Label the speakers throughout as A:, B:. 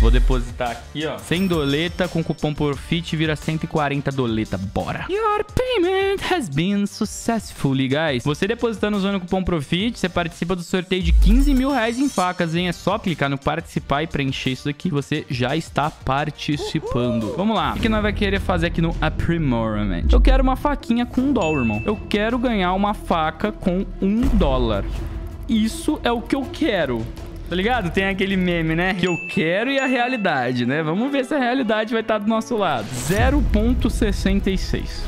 A: Vou depositar aqui, ó. 100 doleta com cupom Profit vira 140 doleta. Bora. Your payment has been successfully, guys. Você depositando usando o cupom Profit, você participa do sorteio de 15 mil reais em facas, hein? É só clicar no participar e preencher isso daqui. Você já está participando. Vamos lá. O que nós vai querer fazer aqui no Aprimorament? Eu quero uma faquinha com $1, irmão. Eu quero ganhar uma faca com $1. Isso é o que eu quero. Tá ligado? Tem aquele meme, né? Que eu quero e a realidade, né? Vamos ver se a realidade vai estar do nosso lado. 0,66.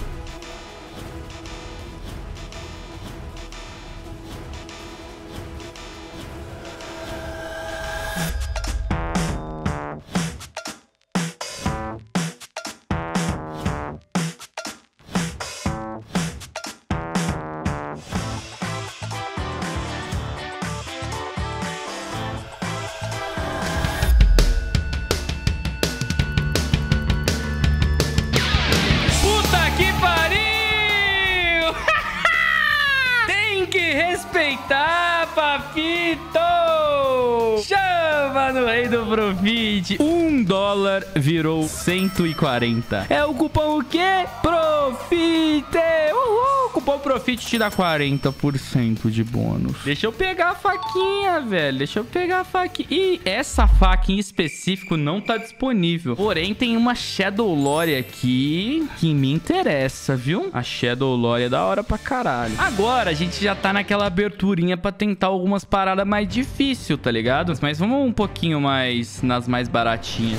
A: Que pariu! Tem que respeitar, papito! Chama no rei do Profit. $1 virou 140. É o cupom o quê? Profit! Uhul! Cupom Profit te dá 40% de bônus. Deixa eu pegar a faquinha, velho. Deixa eu pegar a faquinha. E essa faca em específico não tá disponível. Porém, tem uma Shadow Lore aqui que me interessa, viu? A Shadow Lore é da hora pra caralho. Agora, a gente já tá naquela aberturinha pra tentar algumas paradas mais difíceis, tá ligado? Mas vamos um pouquinho mais nas mais baratinhas.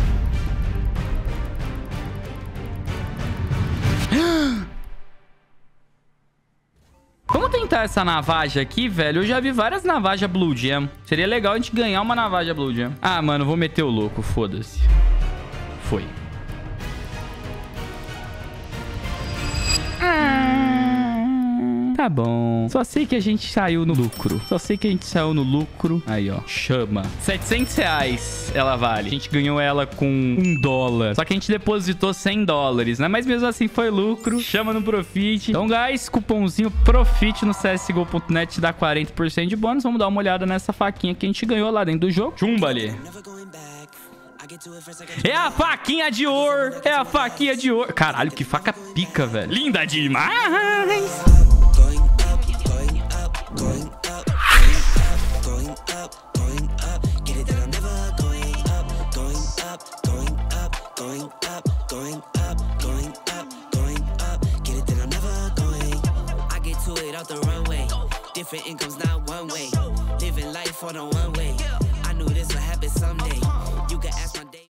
A: Vamos tentar essa navaja aqui, velho. Eu já vi várias navajas Blue Gem. Seria legal a gente ganhar uma navaja Blue Gem. Ah, mano, vou meter o louco. Foda-se. Foi. Tá bom. Só sei que a gente saiu no lucro. Aí, ó. Chama. 700 reais ela vale. A gente ganhou ela com $1. Só que a gente depositou $100, né? Mas mesmo assim foi lucro. Chama no Profit. Então, guys, cupomzinho Profit no csgo.net dá 40% de bônus. Vamos dar uma olhada nessa faquinha que a gente ganhou lá dentro do jogo. Chumba ali. É a faquinha de ouro. É a faquinha de ouro. Caralho, que faca pica, velho. Linda demais. Different incomes, not one way. Living life on a one